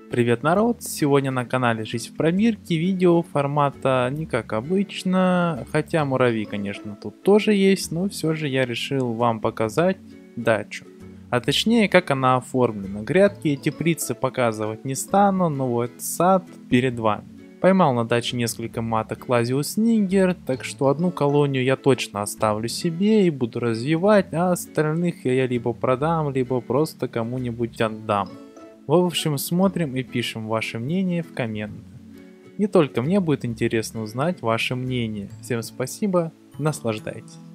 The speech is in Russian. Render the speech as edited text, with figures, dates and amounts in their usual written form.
Привет, народ! Сегодня на канале Жизнь в пробирке, видео формата не как обычно, хотя муравьи, конечно, тут тоже есть, но все же я решил вам показать дачу. А точнее, как она оформлена. Грядки и теплицы показывать не стану, но вот сад перед вами. Поймал на даче несколько маток Лазиус нигер, так что одну колонию я точно оставлю себе и буду развивать, а остальных я либо продам, либо просто кому-нибудь отдам. В общем, смотрим и пишем ваше мнение в комменты. Не только мне будет интересно узнать ваше мнение. Всем спасибо, наслаждайтесь.